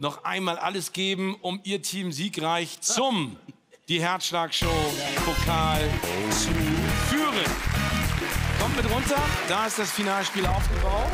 noch einmal alles geben, um ihr Team siegreich zum die Herzschlag-Show-Pokal zu führen. Kommt mit runter, da ist das Finalspiel aufgebaut.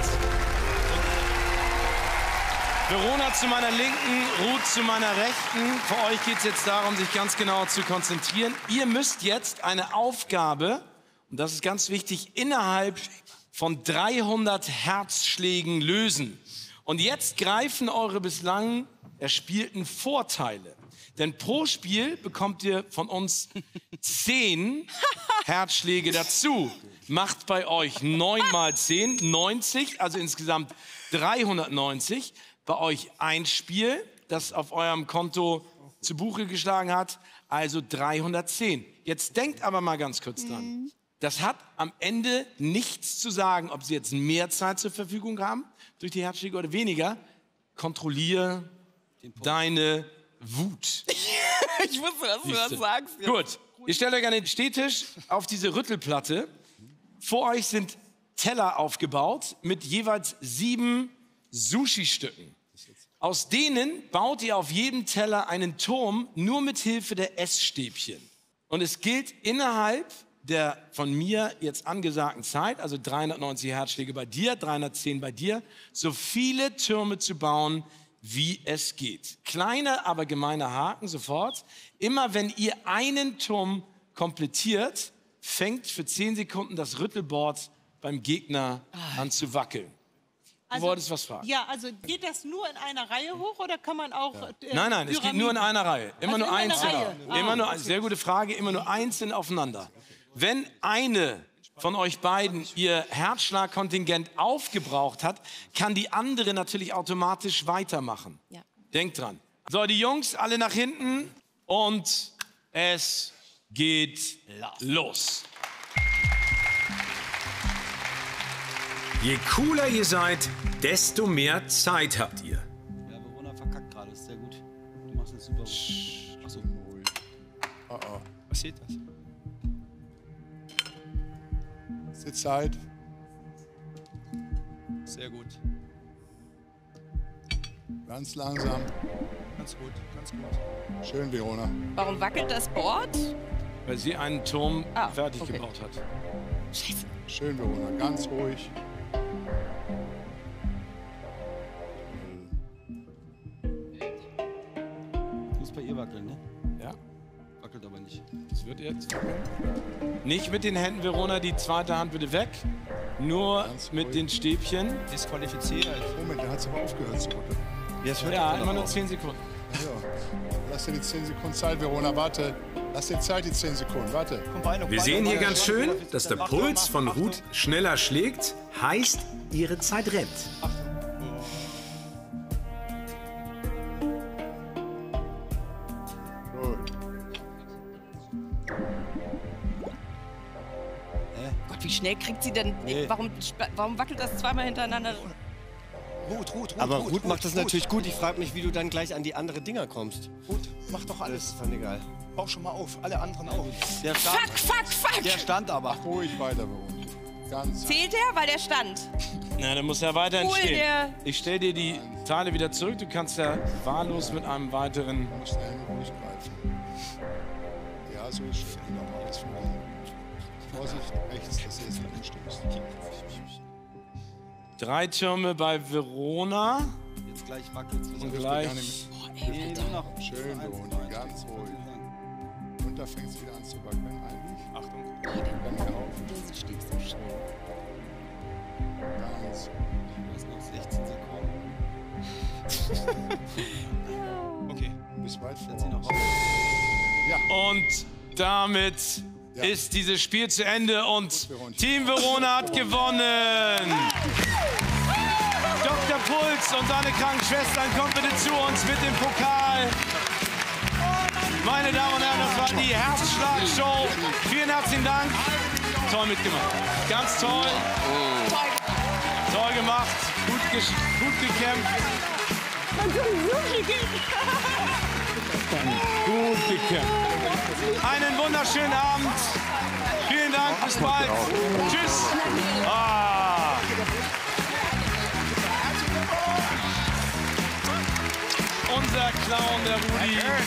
Verona zu meiner Linken, Ruth zu meiner Rechten. Für euch geht es jetzt darum, sich ganz genau zu konzentrieren. Ihr müsst jetzt eine Aufgabe, und das ist ganz wichtig, innerhalb von 300 Herzschlägen lösen. Und jetzt greifen eure bislang erspielten Vorteile. Denn pro Spiel bekommt ihr von uns 10 Herzschläge dazu. Macht bei euch 9 mal 10, 90, also insgesamt 390. Bei euch ein Spiel, das auf eurem Konto zu Buche geschlagen hat, also 310. Jetzt denkt aber mal ganz kurz dran. Das hat am Ende nichts zu sagen, ob Sie jetzt mehr Zeit zur Verfügung haben, durch die Herzschläge oder weniger. Kontrolliere deine Wut. Ich wusste, dass du das sagst. Ja. Gut, ihr stellt euch an den Stehtisch auf diese Rüttelplatte. Vor euch sind Teller aufgebaut mit jeweils 7 Sushi-Stücken. Aus denen baut ihr auf jedem Teller einen Turm nur mit Hilfe der Essstäbchen. Und es gilt innerhalb der von mir jetzt angesagten Zeit, also 390 Herzschläge bei dir, 310 bei dir, so viele Türme zu bauen, wie es geht. Kleiner, aber gemeiner Haken sofort. Immer wenn ihr einen Turm komplettiert, fängt für 10 Sekunden das Rüttelboard beim Gegner an zu wackeln. Du wolltest was fragen. Ja, also geht das nur in einer Reihe hoch oder kann man auch... Nein, es geht nur in einer Reihe. Immer nur einzeln. Immer nur, okay. sehr gute Frage, immer nur einzeln aufeinander. Wenn eine von euch beiden ihr Herzschlagkontingent aufgebraucht hat, kann die andere natürlich automatisch weitermachen. Ja. Denkt dran. So, die Jungs, alle nach hinten und es geht los. Je cooler ihr seid, desto mehr Zeit habt ihr. Ja, Verona verkackt gerade, ist sehr gut. Du machst es super. Achso. Oh oh. Passiert das? Ist die Zeit. Sehr gut. Ganz langsam. Ganz gut, ganz gut. Schön, Verona. Warum wackelt das Board? Weil sie einen Turm fertig okay. gebaut hat. Scheiße. Schön, Verona. Ganz ruhig. Muss bei ihr wackeln, ne? Ja, Wackelt aber nicht. das wird jetzt nicht mit den Händen, Verona, die zweite Hand bitte weg. Nur Ganz mit ruhig. den Stäbchen. Disqualifiziert. Moment, da hat es aber aufgehört zu rütteln. Jetzt hört Ja, er immer nur auf. 10 Sekunden. Ja. Lass dir die 10 Sekunden Zeit, Verona. Warte. Lass dir Zeit, die 10 Sekunden. Warte. Komm, Beine, Wir sehen hier ganz schön, dass der Achtung, Puls von Achtung. Ruth schneller schlägt, heißt, ihre Zeit rennt. Gut. Gott, wie schnell kriegt sie denn... Nee. Warum wackelt das zweimal hintereinander? Ruth. Aber Ruth macht das natürlich gut. Ich frage mich, wie du dann gleich an die andere Dinger kommst. Ruth, mach doch Das alles. ist dann egal. Bau schon mal auf, alle anderen auch. Der stand, Fuck! der stand aber. Ruhig weiter, Verona. Ganz Zählt er? Weil der stand. Na, dann muss er weiterhin Cool, stehen. der- Ich stelle dir die Teile wieder zurück. Du kannst ja wahllos mit einem weiteren... Du musst dahin ruhig greifen. Ja, so ist schön. Genau, alles voran. Vorsicht, rechts, dass du jetzt nicht hinstößt. 3 Türme bei Verona. Jetzt gleich wackelt es. Und Gar gleich... nicht Nee, nur noch. mehr. Schön, Verona. Ganz ruhig. Und da fängt es wieder an zu wackeln eigentlich. Achtung. Dann wieder auf. Der steht so schnell. Ganz Du hast noch 16 Sekunden. Okay, bis weit dann zieh noch voraus. raus. Und damit Ja. ist dieses Spiel zu Ende und Verona. Team Verona hat gewonnen. Dr. Puls und seine Krankenschwestern, kommt bitte zu uns mit dem Pokal. Meine Damen und Herren, das war die Herzschlag-Show. Vielen herzlichen Dank. Toll mitgemacht. Ganz toll. Toll gemacht. Gut gekämpft. Gut gekämpft. Einen wunderschönen Abend. Vielen Dank. Bis bald. Tschüss. Unser Clown, der Rudi.